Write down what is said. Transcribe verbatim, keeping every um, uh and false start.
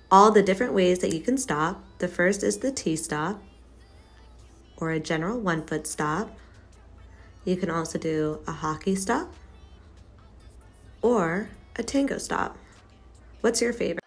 all the different ways that you can stop. The first is the T-stop, or a general one-foot stop. You can also do a hockey stop or a tango stop. What's your favorite?